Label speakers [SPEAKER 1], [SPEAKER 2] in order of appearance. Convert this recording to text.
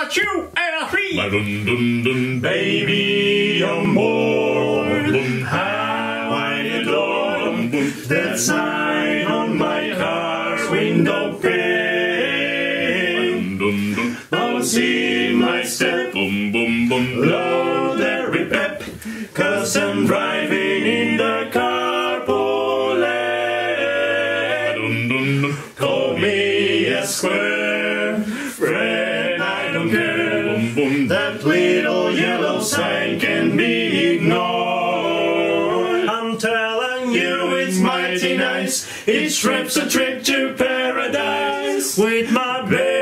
[SPEAKER 1] Q-L-E. Baby, you're more than how I adore that sign on my car's window pane. Don't see my step, low there pep, 'cause I'm driving in the carpool lane. Call me a square friend, I don't care. That little yellow sign can be ignored. I'm telling you it's mighty nice. It trips a trip to paradise with my baby.